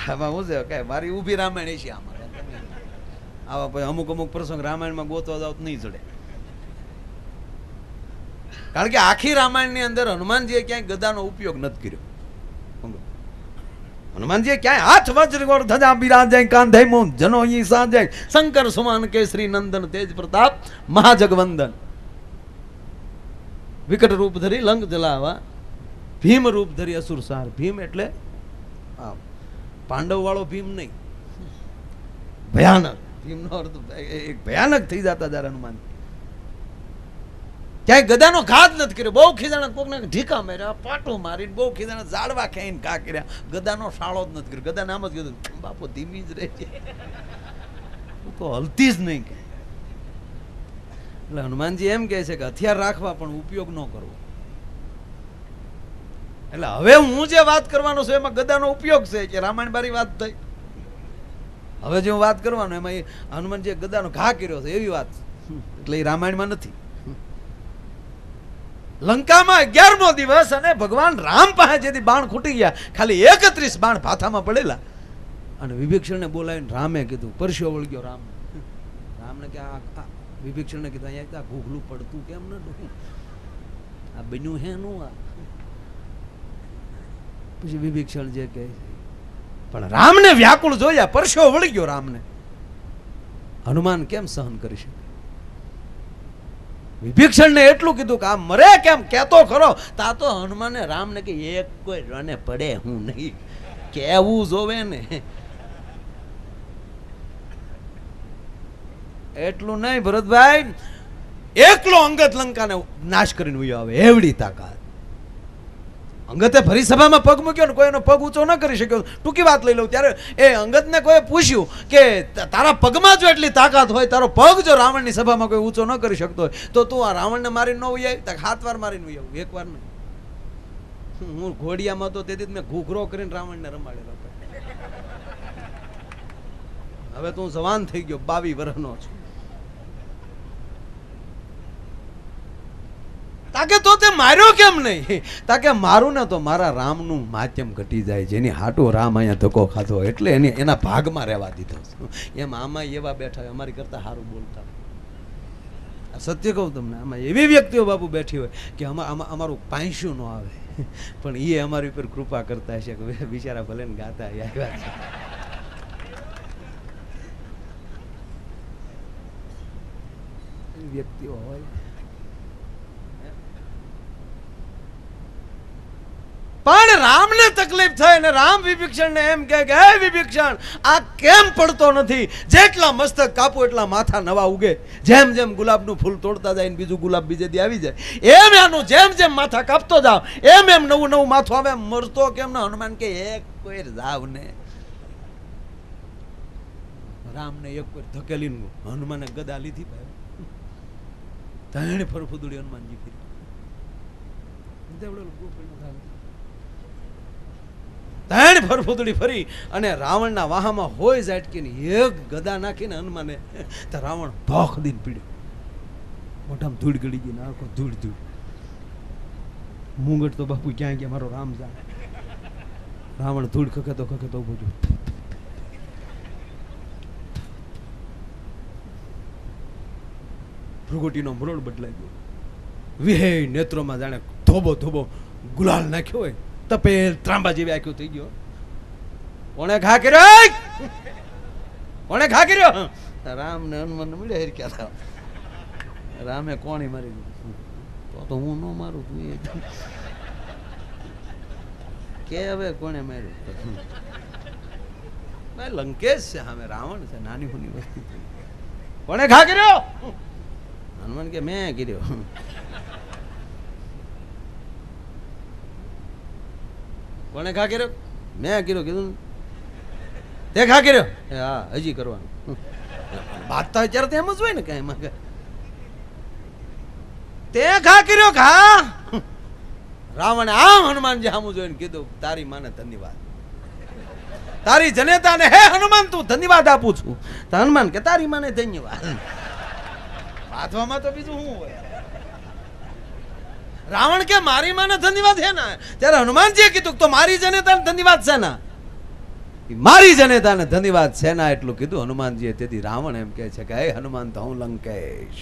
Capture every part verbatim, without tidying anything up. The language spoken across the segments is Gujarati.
આમાં હું છે કઈ મારી ઊભી રામાયણ છે આમાં આવા પછી અમુક અમુક પ્રસંગ રામાયણમાં ગોતવા જાવ નહીં ચડે. કારણ કે આખી રામાયણની અંદર હનુમાનજીએ ક્યાંય ગદાનો ઉપયોગ નથી કર્યો. હનુમાનજીએ ક્યાંય હાથ વજ્ર ગોળ ધજા બિરાજે કાંધે મોં જનો ઈ સાજે શંકર સુમાન કેસરી નંદન તેજ પ્રતાપ મહાજગવંદન. વિકટ રૂપ ધરી લંક જલાવા ભીમ રૂપ ધરી અસુર સાર. ભીમ એટલે પાંડવ વાળો ભીમ નહીં, ભયાનક. ભીમનો અર્થ એક ભયાનક થઈ જતા જરા હનુમાન. ક્યાંય ગદાનો ઘાત નથી કર્યો. બહુ ખીજાણા કોકને ઢીકા માર્યા, પાટો મારીને બહુ ખીજાણા ઝાડવા ખાઈને ઘા કર્યા. ગદાનો શાળો જ નથી કર્યો. ગદાને આમ જ કીધું બાપુ ધીમી જ રહે છે, તો હલતી જ નહીં. એટલે હનુમાનજી એમ કહે છે કે હથિયાર રાખવા પણ ઉપયોગ ન કરવો. એટલે હવે હું જે વાત કરવાનો છું એમાં ગદાનો ઉપયોગ છે કે રામાયણ બારી વાત થઈ. હવે જે હું વાત કરવાનો એમાં હનુમાનજીએ ગદાનો ઘા કર્યો છે એવી વાત, એટલે એ રામાયણમાં નથી. લંકામાં અગિયારમો દિવસ અને ભગવાન રામ પાસે જેથી બાણ ખૂટી ગયા, ખાલી એકત્રીસ બાણ ભાથામાં પડેલા. અને વિભીક્ષણને બોલાવીને રામે કીધું, પરસ્યો વળગ્યો રામ. રામને કે આ વિભીક્ષણને કીધું અહીંયા ઘૂઘલું પડતું કેમ ન ડૂબું, આ બન્યું હે નું આ. પછી વિભીક્ષણ જે કહે પણ રામને વ્યાકુળ જોયા, પરસ્યો વળી ગયો રામને. હનુમાન કેમ સહન કરી શકે? વિભીક્ષણને એટલું કીધું કે આ મરે કેમ કેતો ખરો. તા તો હનુમાને રામને કે એક કોઈ રને પડે હું નહીં, કેવું જોવે ને. એટલું નહીં ભરતભાઈ, એકલો અંગત લંકાને નાશ કરીને વયો આવે એવડી તાકાત. અંગતે ભરી સભામાં પગ મૂક્યો ને કોઈનો પગ ઊંચો ન કરી શક્યો. ટૂંકી વાત લઈ લઉં, ત્યારે એ અંગતને કોઈ પૂછ્યું કે તારા પગમાં જો એટલી તાકાત હોય, તારો પગ જો રાવણની સભામાં કોઈ ઊંચો ન કરી શકતો હોય તો તું આ રાવણને મારીને ન ઉઈ આવી? હાથ વાર મારીને ઉઈ આવું, એક વાર નહીં. હું ઘોડિયામાં તો તેથી મેં ઘૂઘરો કરીને રાવણને રમાડેલો. હવે તું જવાન થઈ ગયો, બાવીસ વર્ષનો છું. તાકે તો તે માર્યો કેમ નહીં? તાકે મારું ને તો મારા રામનું માધ્યમ ઘટી જાય, જેની હાટો રામ અહીંયા ધક્કો ખાધો એટલે એને એના ભાગમાં રહેવા દીધો. એમ આમાં એવા બેઠા અમારી કરતા સારું બોલતા. સત્ય કહું તમને, આમાં એવી વ્યક્તિઓ બાપુ બેઠી હોય કે આમાં અમારું પાંસ્યું ન આવે, પણ એ અમારી ઉપર કૃપા કરતા હશે કે બિચારા ભલે ને ગાતા આવ્યા છે. વ્યક્તિઓ હોય. પણ રામને તકલીફ થઈ ને રામ વિભીક્ષણને એમ કહે કે હે વિભીક્ષણ, આ કેમ પડતો નથી? જેટલા મસ્તક કાપો એટલા માથા નવા ઉગે. જેમ જેમ ગુલાબનું ફૂલ તોડતા જાય ને બીજું ગુલાબ બીજે દી આવી જાય, એમ એનું જેમ જેમ માથા કાપતો જાવ એમ એમ નવું નવું માથું આવે. મરતો કેમ ના? હનુમાન કે એક કોઈ જાવ ને. રામને એક કોઈ ધકેલીને હનુમાને ગદા લીધી, ભાઈ ફરફુદડી હનુમાનજી ફરી ત્રણ ફરફુદડી ફરી અને રાવણના વાહામાં હોય ઝાટકીને એક ગદા નાખીને હનુમાને તો રાવણ ભોખ દીને પીડ્યો. મોઢામાં ધૂળ ગળી ગઈ, આખો ધૂળ ધૂળ. મુંગટ તો બાપુ ક્યાં ગયા મારો રામ જાણે. રાવણ ધૂળ ખખેતો ખખેતો ઉભો જો. ભૃગુટીનો મરોડ બદલાઈ ગયો. વિહે નેત્રોમાં જાણે ધોબો ધોબો ગુલાલ નાખ્યો હોય, તપેલ ત્રાંબા જેવી આખ્યું થઈ ગયો. કોણે ઘા કર્યો? કોણે ઘા કર્યો? રામ ને હનુમાન મળ્યા હેરક્યા હતા. રામે કોણી મારી તો તો હું ન મારું કે હવે કોણે માર્યું? લંકેશ છે સામે રાવણ છે, નાની હુની વસ્તુ. કોણે ઘા કર્યો? હનુમાન કે મેં કર્યો. કોને ઘા કર્યો? મેં કર્યો. કીધું તે ઘા કર્યો? હા હજી કરવાનું. વાત તો અત્યારે તો એમ જ હોય ને કઈ એમાં. તે ઘા કર્યો ઘા. રાવણે આમ હનુમાનજી સામું જોઈને કીધું તારી માને ધન્યવાદ, તારી જનેતાને હે હનુમાન તું ધન્યવાદ આપું છું. તો હનુમાન કે તારી માને ધન્યવાદ. વાંચવામાં તો બીજું શું હોય? રાવણ કે મારી માને ધન્યવાદ છે ને, ત્યારે હનુમાનજીએ કીધું તો મારી જનેતાને ધન્યવાદ છે ને. મારી જનેતાને ધન્યવાદ સેના એટલું કીધું હનુમાનજીએ. તેથી રાવણ એમ કહે છે કે હે હનુમાન તો હું લંકેશ.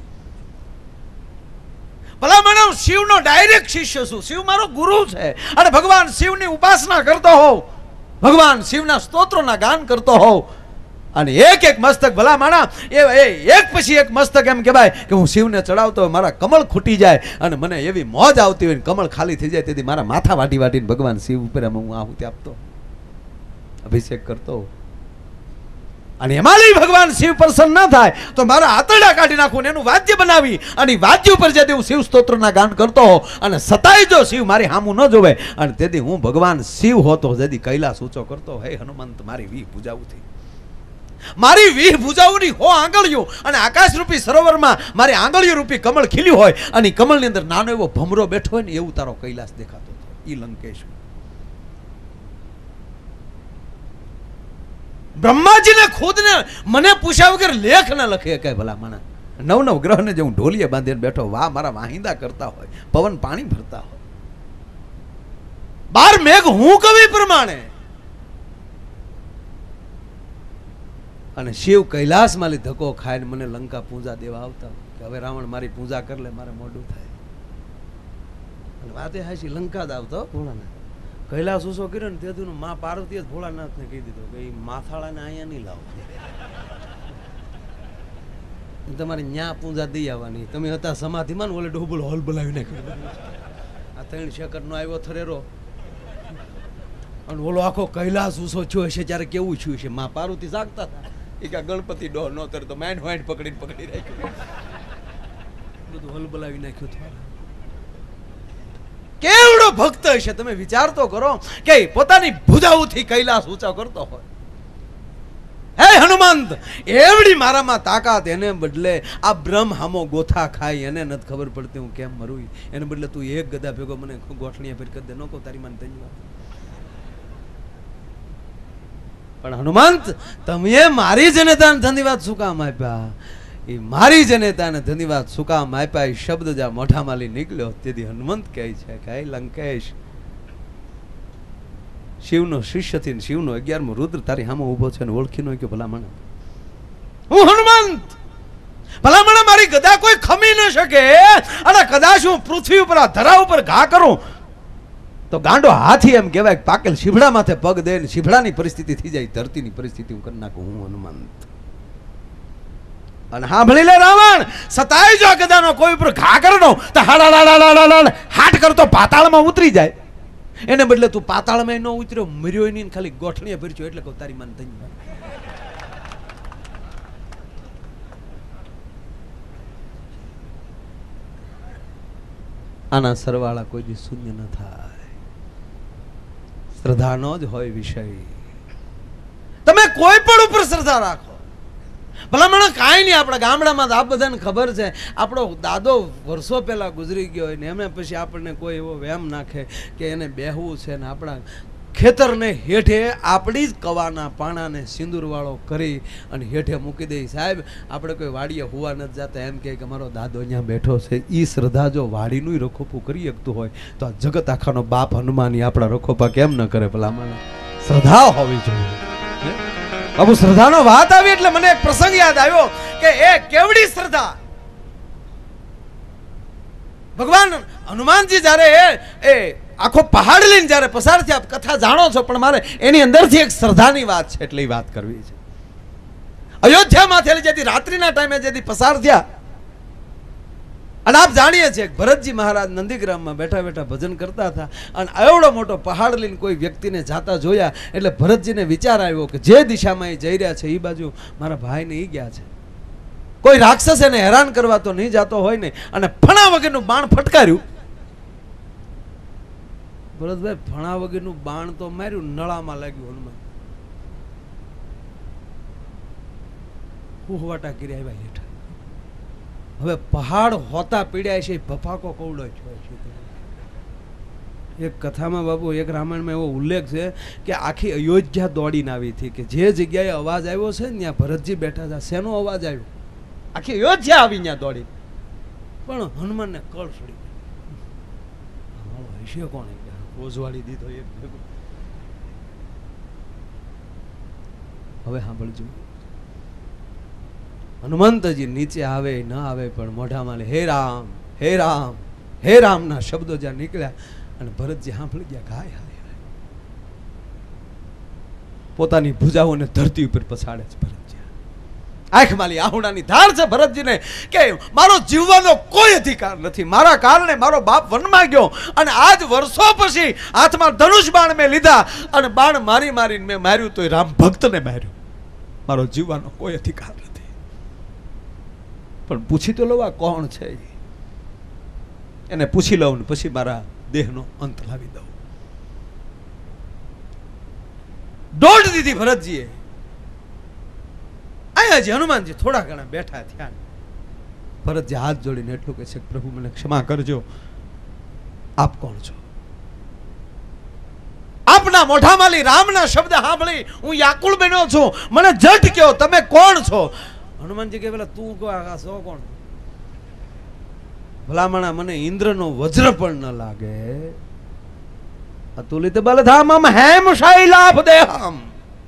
ભલા મને શિવનો ડાયરેક્ટ શિષ્ય છું, શિવ મારો ગુરુ છે અને ભગવાન શિવની ઉપાસના કરતો હોઉં, ભગવાન શિવના સ્તોત્રોના ગાન કરતો હોઉં અને એક એક મસ્તક ભલા માણા એ એક પછી એક મસ્તક એમ કહેવાય કે હું શિવને ચડાવતો હોય, મારા કમળ ખૂટી જાય અને મને એવી મોજ આવતી હોય, કમળ ખાલી થઈ જાય તેથી મારા માથા વાટી વાટીને ભગવાન શિવ ઉપર હું આહુતિ આપતો, અભિષેક કરતો. અને એમાં ભગવાન શિવ પ્રસન્ન ન થાય તો મારા આતરડા કાઢી નાખું, એનું વાદ્ય બનાવી અને વાદ્ય ઉપર જેથી હું શિવ સ્તોત્રના ગાન કરતો હો અને સતાય જો શિવ મારી સામું ન જોવે અને તેથી હું ભગવાન શિવ હોતો જેથી કૈલાસ ઊંચો કરતો. હે હનુમંત મારી વી પૂજાવથી, મારી વીહ ભુજાઓની હો આંગળીઓ અને આકાશ રૂપી સરોવરમાં મારી આંગળીઓ રૂપી કમળ ખીલ્યું હોય અને કમળની અંદર નાનો એવો ભમરો બેઠો હોય ને એવું તારો કૈલાસ દેખાતો હતો. ઈ લંકેશ. બ્રહ્માજીને ખુદને મને પૂછ્યા વગર લેખ ન લખે કે ભલા માણા નવ નવ ગ્રહને જે હું ઢોલીએ બાંધીને બેઠો, વાહ મારા વાહિંદા કરતા હોય, પવન પાણી ભરતા હોય, બાર મેઘ હું કવિ પ્રમાણે અને શિવ કૈલાસમાં લી ધક્કો ખાઈને મને લંકા પૂજા દેવા આવતા કે હવે રાવણ મારી પૂજા કર લે, મારે મોઢું થાય. અને વાતે હાશી લંકા જ આવતો ભોળાનાથ. કૈલાસ ઉસો કર્યો ને તેથી માં પાર્વતીએ જ ભોળાનાથને કહી દીધું કે એ માથાળાને અહીંયા નહીં લાવો, તમારે ન્યા પૂજા દઈ આવવાની. તમે હતા સમાધિમાં ને ઓલે ડોબલ હોલ બોલાવી નાખ્યો. આ ત્રણ શેકર નો આવ્યો થરેરો અને ઓલો આખો કૈલાસ ઉસો થયો હશે ત્યારે કેવું થયું છે. માં પાર્વતી જાગતા હતા એ કે ગણપતિ ડો નો તર તો માઇન્ડ વાઇન્ડ પકડીને પકડી રાખ્યું, બધું હલ બોલાવી નાખ્યું. કેવડો ભક્ત હશે તમે વિચાર તો કરો કે પોતાની ભુજાઓથી કૈલાસ ઊંચો કરતો હોય. હે હનુમંત એવડી મારામાં તાકાત, એને બદલે આ બ્રહ્મ હામો ગોથા ખાય એને નથી ખબર પડતી હું કેમ મરું. એને બદલે તું એક ગદા ભેગો મને ગોઠણીયા ફેર કરી દે, નો કહું તારી માન ધન્યવાદ. પણ હનુમંત તમે મારી જનતાને ધન્યવાદ શું કામ આપ્યા? એ મારી જનતાને ધન્યવાદ શું કામ આપ્યા? એ શબ્દ જ્યાં મોઢામાં લઈ નીકળ્યો તેથી હનુમંત કહે છે કે લંકેશ શિવનો શિષ્ય થી શિવનો અગિયારમો રુદ્ર તારી સામે ઉભો છે ને ઓળખી નો કે ભલામણ હું હનુમંત, ભલામણ મારી ગદા કોઈ ખમી ન શકે અને કદાચ હું પૃથ્વી ઉપર આ ધરા ઉપર ઘા કરું તો ગાંડો હાથી એમ કહેવાય પાકેલ શીભડા માથે પગ દે ને શીભડાની પરિસ્થિતિ થઈ જાય, ધરતીની પરિસ્થિતિ હું કરી નાખું. હું હનુમંત. અને હા ભણી લે રાવણ, સતાય જો ગદાનો કોઈ ઉપર ઘા કરનો તો હાડા હાટ કરતો પાતાળમાં ઉતરી જાય. એને બદલે તું પાતાળમાં ન ઉતર્યો, મર્યો નહીં, ખાલી ગોઠણીએ ભરચ્યો એટલે કહું તારી માન ધન્યવાદ. આના સરવાળા કોઈ દી શૂન્ય ન થાય. શ્રદ્ધાનો જ હોય વિષય. તમે કોઈ પણ ઉપર શ્રદ્ધા રાખો. ભલામણ કાંઈ નહીં. આપણા ગામડામાં આ બધાને ખબર છે, આપણો દાદો વર્ષો પહેલા ગુજરી ગયો હોય ને એમને પછી આપણને કોઈ એવો વહેમ નાખે કે એને બેહવું છે ને આપણા ખેતરને હેઠે આપણી જ કવાના પાણાને સિંદૂરવાળો કરી અને હેઠે મૂકી દે. સાહેબ આપણે કોઈ વાડીએ હોવા નથી જતા, એમ કે અમારો દાદો અહીંયા બેઠો છે. એ શ્રદ્ધા જો વાડીનું રખોપું કરી શકતું હોય તો આ જગત આખાનો બાપ હનુમાની આપણા રખોપા કેમ ન કરે? ભલામણ શ્રદ્ધા હોવી જોઈએ. બાબુ શ્રદ્ધાનો વાત આવી એટલે મને એક પ્રસંગ યાદ આવ્યો કે એ કેવડી શ્રદ્ધા. ભગવાન હનુમાનજી જયારે એ આખો પહાડ લઈને જયારે પસાર થયા, કથા જાણો છો પણ મારે એની અંદરથી એક શ્રદ્ધાની વાત છે એટલે વાત કરવી છે. અયોધ્યામાં થયેલી જેથી રાત્રિના ટાઈમે જેથી પસાર થયા અને આપ જાણીએ છીએ ભરતજી મહારાજ નંદીગ્રામમાં બેઠા બેઠા ભજન કરતા હતા અને એવડો મોટો પહાડ લઈને કોઈ વ્યક્તિને જાતા જોયા એટલે ભરતજીને વિચાર આવ્યો કે જે દિશામાં એ જઈ રહ્યા છે એ બાજુ મારા ભાઈને એ ગયા છે. કોઈ રાક્ષસ એને હેરાન કરવા તો નહીં જતો હોય ને, અને ફણા વગરનું બાણ ફટકાર્યું. ભરતભાઈ ફણા વગરનું બાણ તો માર્યું, નળામાં લાગ્યું. હનુમાન હુહવાટા કર્યા આવ્યા હેઠા. હવે પહાડ હોતા પીડ્યા છે, ભફાકો કવડો છે. એક કથામાં બાપુ એક રામાયણમાં એવો ઉલ્લેખ છે કે આખી અયોધ્યા દોડીને આવી હતી કે જે જગ્યાએ અવાજ આવ્યો છે ને ત્યાં ભરતજી બેઠા હતા. શેનો અવાજ આવ્યો? આખી અયોધ્યા આવી ત્યાં દોડી, પણ હનુમાનને કળ સડી હશે કોણ ઓઝવાડી દીધો એક ભેગો. હવે સાંભળજો, હનુમંતજી નીચે આવે ન આવે પણ મોઢામાં લે હે રામ હે રામ હે રામ ના શબ્દો જ્યાં નીકળ્યા અને ભરતજી સાંભળી ગયા કે હાય હાય હાય, પોતાની ભુજાઓને ધરતી ઉપર પછાડે છે ભરતજી. આંખમાંથી આહુડાની ધાર છે ભરતજીને કે મારો જીવવાનો કોઈ અધિકાર નથી, મારા કારણે મારો બાપ વનમાં ગયો અને આજ વર્ષો પછી હાથમાં ધનુષ બાણ મેં લીધા અને બાણ મારી મારીને મેં માર્યું તો રામ ભક્તને માર્યું, મારો જીવવાનો કોઈ અધિકાર નથી. પણ પૂછી તો લઉં આ કોણ છે, એને પૂછી લઉં ને પછી મારા દેહનો અંત લાવી દઉં. દોડ દીધી ભરતજીએ. અહીંયા હનુમાનજી થોડા ઘણા બેઠા થયા. ભરતજી હાથ જોડીને એટલું કહે છે કે પ્રભુ મને ક્ષમા કરજો, આપ કોણ છો? આપના મોઢામાંથી રામના શબ્દ સાંભળી હું વ્યાકુળ બન્યો છું, મને જટ કહો તમે કોણ છો? હનુમાનજી કે પેલા તું છો કોણ? ભલામણા મને ઇન્દ્રનો વજ્ર પણ ન લાગે. અતુલિત બલધામમ હેમ શૈલાભ દેહમ,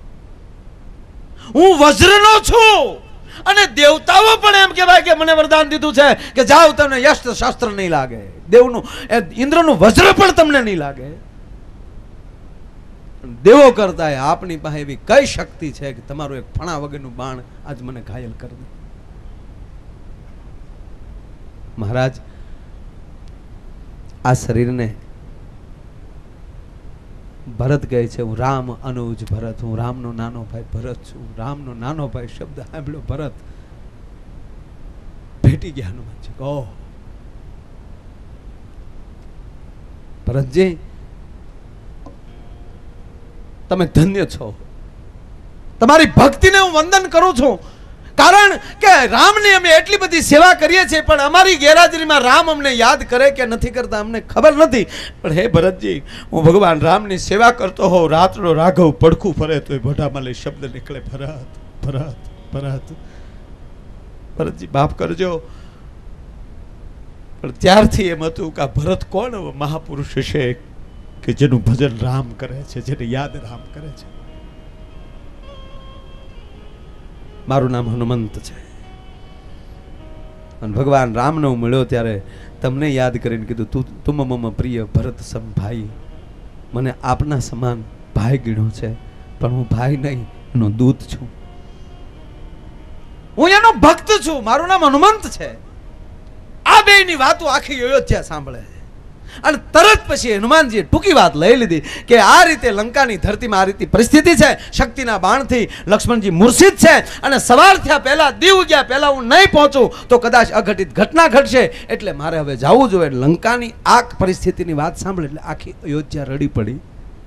હું વજ્રનો છું અને દેવતાઓ પણ એમ કહેવાય કે મને વરદાન દીધું છે કે જાઓ તમને યશ શાસ્ત્ર નહીં લાગે, દેવનું ઇન્દ્રનું વજ્ર પણ તમને નહીં લાગે. દેવો કરતા આપની પાસે એવી કઈ શક્તિ છે કે તમારું એક ફણા વગરનું બાણ આજ મને ઘાયલ કરી દે? મહારાજ, આ શરીરને ભરત કહે છે હું રામ અનુજ ભરત, હું રામનો નાનો ભાઈ ભરત છું. રામનો નાનો ભાઈ શબ્દ સાંભળ્યો ભરત ભેટી ગયા હનુમાનજી. કહો ભરતજી તમે ધન્ય છો, તમારી ભક્તિને હું વંદન કરું છું, કારણ કે રામની અમે એટલી બધી સેવા કરીએ છીએ પણ અમારી ગેરહાજરીમાં રામ અમને યાદ કરે કે નથી કરતા અમને ખબર નથી. પણ હે ભરતજી, હું ભગવાન રામની સેવા કરતો હોઉં, રાતનો રાઘવ પડખું ફરે તો એ ભોઢામાં લઈ શબ્દ નીકળે ભરત ભરત ભરત. ભરતજી માફ કરજો, પણ ત્યારથી એમ હતું કે આ ભરત કોણ મહાપુરુષ છે કે જેનું ભજન રામ કરે છે, જેને યાદ રામ કરે છે. મારું નામ હનુમંત છે અને ભગવાન રામનો મળ્યો ત્યારે તમને યાદ કરીને કીધું તું તુમ મમ પ્રિય ભરત સમ ભાઈ, મને આપના સમાન ભાઈ ગણ્યો છે પણ હું ભાઈ નહીં, એનો દૂત છું, હું એનો ભક્ત છું, મારું નામ હનુમંત છે. આ બેની વાતો આખી અયોધ્યા સાંભળે અને તરત પછી હનુમાનજીએ ટૂંકી વાત લઈ લીધી કે આ રીતે લંકાની ધરતીમાં આ રીતે પરિસ્થિતિ છે, શક્તિના બાણથી લક્ષ્મણજી મૂર્છિત છે અને સવાર થયા પહેલા દીવ ગયા પહેલા હું નહીં પહોંચું તો કદાચ અઘટિત ઘટના ઘટશે, એટલે મારે હવે જવું જોઈએ. લંકાની આ પરિસ્થિતિની વાત સાંભળી એટલે આખી અયોધ્યા રડી પડી.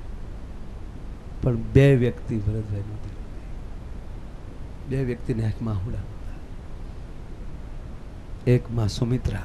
પણ બે વ્યક્તિ ભરતભાઈ નહોતી, બે વ્યક્તિને આંખમાં આહુડા નહોતા. એક માં સુમિત્રા,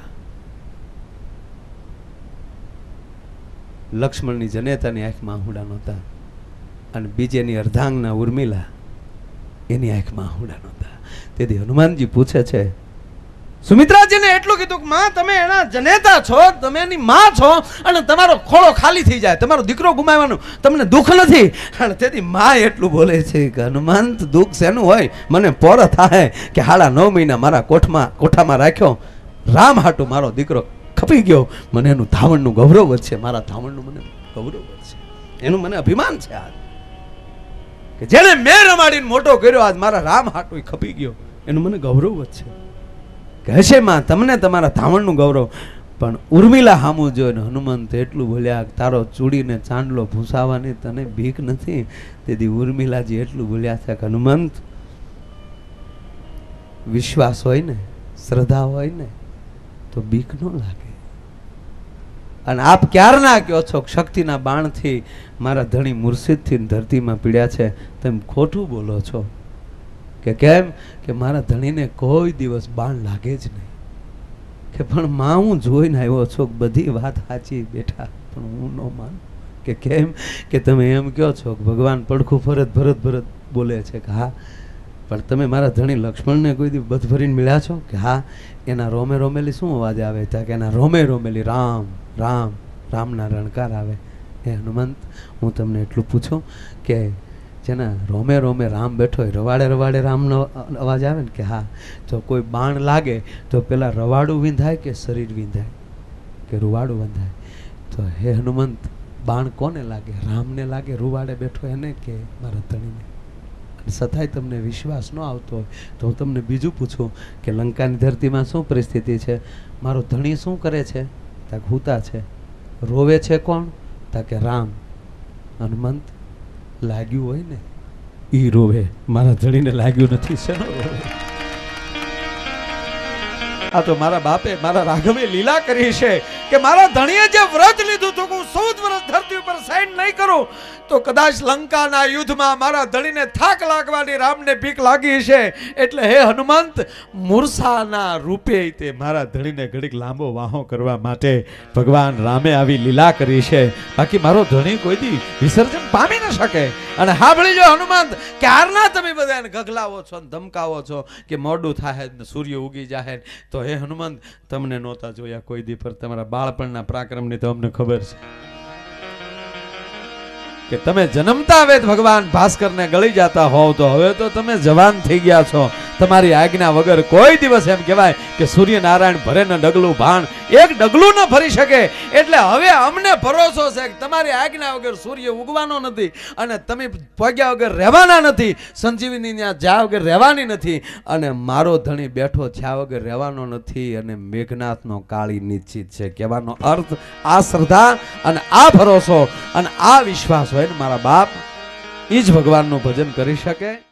લક્ષ્મણની જનેતાની આંખમાં આહુડા નહોતા, અને બીજેની અર્ધાંગના ઉર્મિલા, એની આંખમાં આહુડા નહોતા. તેથી હનુમાનજી પૂછે છે સુમિત્રાજીને એટલું કીધું કે માં તમે એના જનેતા છો, તમે એની માં છો અને તમારો ખોળો ખાલી થઈ જાય, તમારો દીકરો ગુમાવવાનું તમને દુઃખ નથી. અને તેથી માં એટલું બોલે છે કે હનુમંત દુઃખ શેનું હોય, મને પોર થાય કે હાડા નવ મહિના મારા કોઠમાં કોઠામાં રાખ્યો, રામ હાટું મારો દીકરો ખપી ગયો, મને એનું ધાવણનું ગૌરવ વધશે, મારા ધાવણનું મને ગૌરવ વધશે, એનું મને અભિમાન છે આજ કે જેને મેં રમાડીને મોટો કર્યો આજ મારા રામ હાટું ખપી ગયો, એનું મને ગૌરવ વધશે. કહેશે માં તમને તમારા ધાવણનું ગૌરવ. પણ ઉર્મિલા હામું જોઈને હનુમંત એટલું બોલ્યા તારો ચૂડીને ચાંદલો ભૂસાવાની તને ભીખ નથી. તેથી ઉર્મિલાજી એટલું બોલ્યા છે કે હનુમંત વિશ્વાસ હોય ને, શ્રદ્ધા હોય ને તો બીક ન લાગે. અને આપ ક્યારના કહો છો શક્તિના બાણથી મારા ધણી મુર્શિદથી ધરતીમાં પીડ્યા છે, તેમ ખોટું બોલો છો. કે કેમ કે મારા ધણીને કોઈ દિવસ બાણ લાગે જ નહીં. કે પણ માં હું જોઈને આવ્યો છો બધી વાત સાચી બેઠા, પણ હું ન માનું. કે કેમ કે તમે એમ કહો છો કે ભગવાન પડખું ફરત ભરત ભરત બોલે છે કે હા, પણ તમે મારા ધણી લક્ષ્મણને કોઈ દી બધ ભરીને મળ્યા છો? કે હા. એના રોમે રોમેલી શું અવાજ આવે છે? કે એના રોમે રોમેલી રામ રામ રામના રણકાર આવે. એ હનુમંત હું તમને એટલું પૂછું કે જેના રોમે રોમે રામ બેઠો હોય, રવાડે રવાડે રામનો અવાજ આવે ને કે હા, તો કોઈ બાણ લાગે તો પેલા રવાડું વિંધાય કે શરીર વિંધાય કે રૂવાડું વિંધાય? તો હે હનુમંત, બાણ કોને લાગે? રામને લાગે, રૂવાડે બેઠો એને કે મારા ધણીને? છતાંય તમને વિશ્વાસ ન આવતો હોય તો હું તમને બીજું પૂછું કે લંકાની ધરતીમાં શું પરિસ્થિતિ છે? મારો ધણી શું કરે છે? તાક હુતા છે. રોવે છે કોણ? તાકે રામ. હનુમંત, લાગ્યું હોય ને ઈ રોવે, મારા ધણીને લાગ્યું નથી. શેનો રોવે? આ તો મારા બાપે, મારા રાઘવે લીલા કરી છે કે મારા ધણીએ જે વ્રત લીધું હતું કે હું ચૌદ વર્ષ ધરતી ઉપર સાઈન નહીં કરું તો કદાચ લંકાના યુદ્ધમાં મારા ધણીને થાક લાગવાની રામને ભીખ લાગી છે. એટલે હે હનુમંત, મૂર્છાના રૂપે તે મારા ધણીને ઘડીક લાંબો વાહો કરવા માટે ભગવાન રામે આવી લીલા કરી છે. બાકી મારો ધણી કોઈ દી વિસર્જન પામી ન શકે. અને સાંભળી જો હનુમંત, ક્યારના તમે બધાને ગગલાવો છો ને ધમકાવો છો કે મોડું થાય ને સૂર્ય ઉગી જાય, તો હે હનુમંત, તમને નહોતા જોયા કોઈ દી, પર તમારા બાળપણના પરાક્રમની તો અમને ખબર છે કે તમે જન્મતા વેત ભગવાન ભાસ્કરને ગળી જતા હોવ તો હવે તો તમે જવાન થઈ ગયા છો. તમારી આજ્ઞા વગર કોઈ દિવસ એમ કહેવાય કે સૂર્યનારાયણ ભરે ને ડગલું ભાણ એક ડગલું ન ભરી શકે. એટલે હવે અમને ભરોસો છે કે તમારી આજ્ઞા વગર સૂર્ય ઉગવાનો નથી અને તમે પગ્યા વગર રહેવાના નથી, સંજીવની ત્યાં જા વગર રહેવાની નથી, અને મારો ધણી બેઠો થયા વગર રહેવાનો નથી, અને મેઘનાથનો કાળી નિશ્ચિત છે. કહેવાનો અર્થ આ શ્રદ્ધા અને આ ભરોસો અને આ વિશ્વાસ હોય ને મારા બાપ, એ જ ભગવાનનું ભજન કરી શકે.